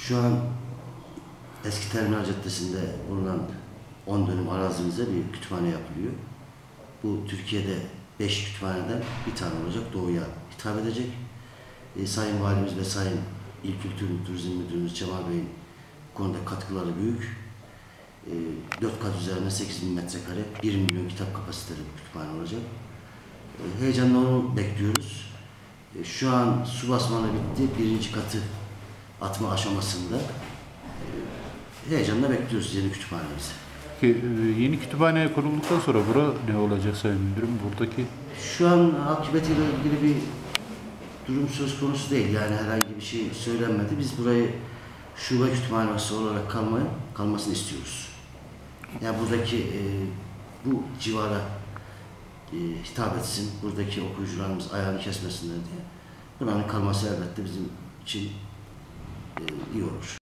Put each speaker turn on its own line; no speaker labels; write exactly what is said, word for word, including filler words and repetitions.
Şu an eski Terminal Caddesi'nde bulunan on dönüm arazimize bir kütüphane yapılıyor. Bu Türkiye'de beş kütüphaneden bir tane olacak, doğuya hitap edecek. E, Sayın Valimiz ve Sayın İl Kültür ve Turizm Müdürümüz Cemal Bey'in bu konuda katkıları büyük. E, dört kat üzerine sekiz bin metrekare, bir milyon kitap kapasiteli bir kütüphane olacak. E, heyecanla onu bekliyoruz. E, şu an su basmanı bitti, birinci katı atma aşamasında. E, heyecanla bekliyoruz yeni kütüphanemizi.
Peki, yeni kütüphane kurulduktan sonra bura ne olacak Sayın Müdürüm? Buradaki
Şu an akıbetiyle ilgili bir durum söz konusu değil. Yani herhangi bir şey söylenmedi. Biz burayı şube kütüphanesi olarak kalmayı, kalmasını istiyoruz. Yani buradaki e, bu civara e, hitap etsin, buradaki okuyucularımız ayağını kesmesinler diye. Buranın kalması elbette bizim için e, iyi olur.